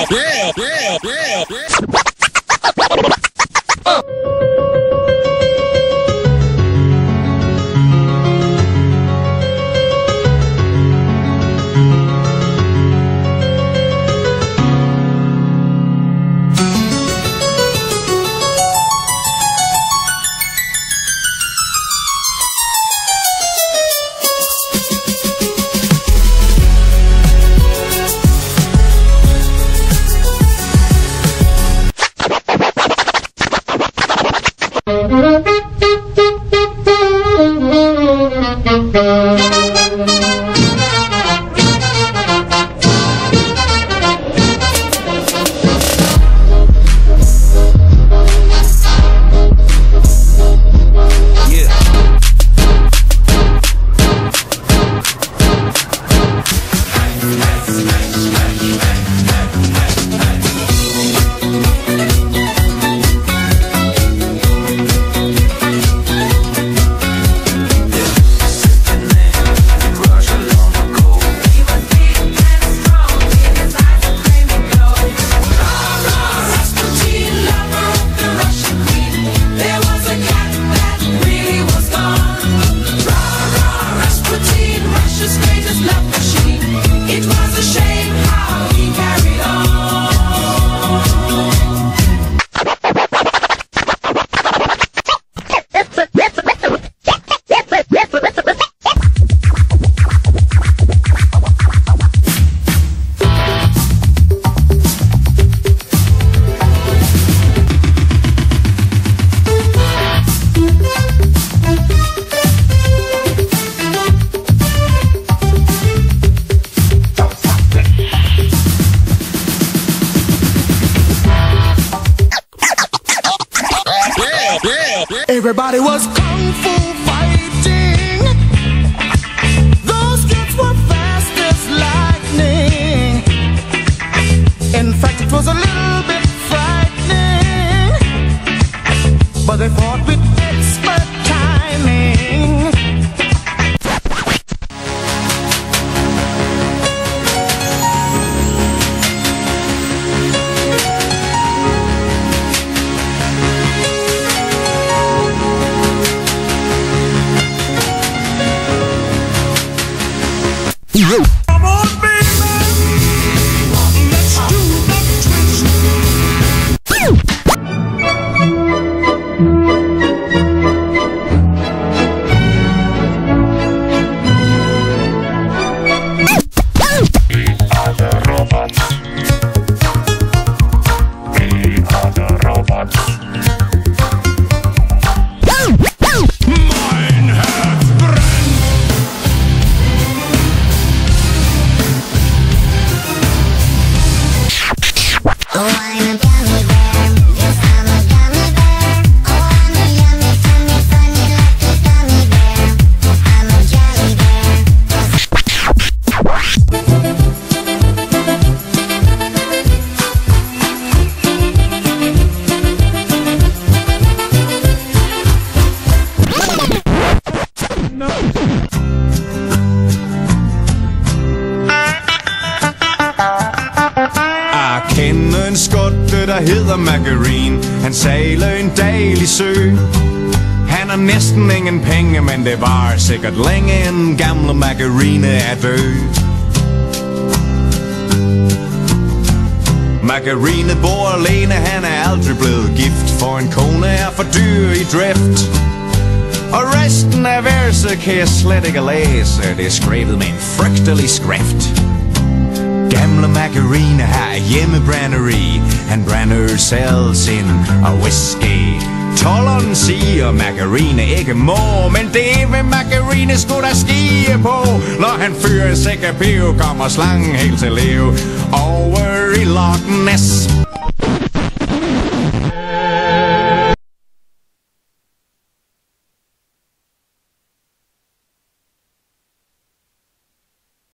Everybody was kung fu fighting. Those kids were fast as lightning. In fact, it was a little bit frightening, but they fought with expert timing. Come on, baby, let's do the twist. We are the robots. We are the robots. Mein Herz brennt. Oh, I'm a gummy bear. Yes, I'm a gummy bear. Oh, I'm a yummy, tummy, funny, lucky gummy bear. I'm a jelly bear. Kender en skotte, der hedder Margarine. Han sejler en dejlig sø. Han har næsten ingen penge, men det var sikkert længe en gamle Margarine er død. Margarine bor alene, han er aldrig blevet gift, for en kone er for dyr i drift. Og resten af verset kan jeg slet ikke læse, det er skrevet med en frygtelig skrift. Gamle Margarine har hjemmebrænderi. Han brænder selv sin whisky. Tolleren siger Margarine ikke må, men det vil Margarine sgu da skie på. Når han fyrer sikker piv, kommer slangen helt til liv over i Loch Ness.